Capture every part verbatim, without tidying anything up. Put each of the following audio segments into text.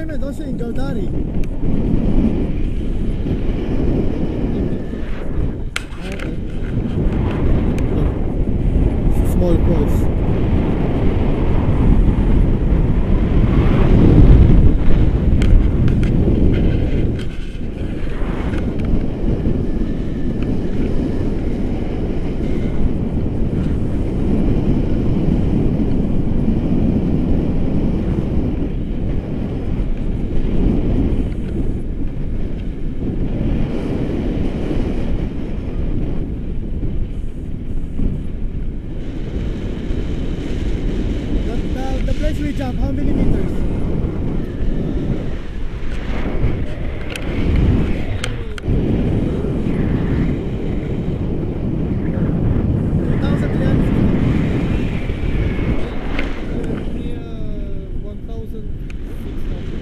tournament also in Gaudari. Okay. Look, small poles. The place we jump, how many meters? two thousand three hundred one thousand six hundred.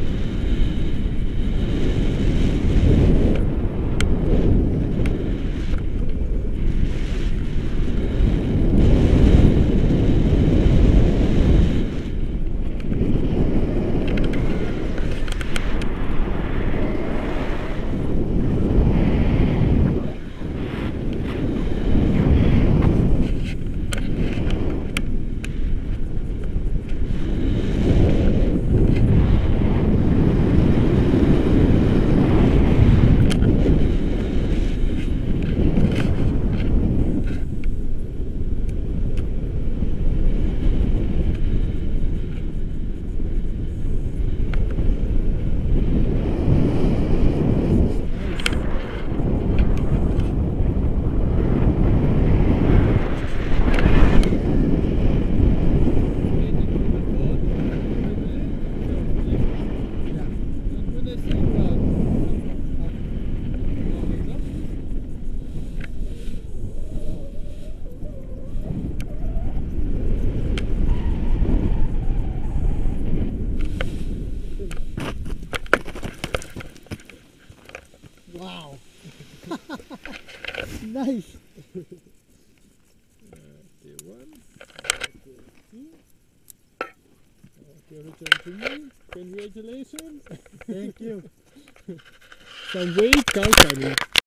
Wow. Nice. Okay, one. Okay, two. Okay, return to me. Congratulations. Thank you. Some weight, calculate.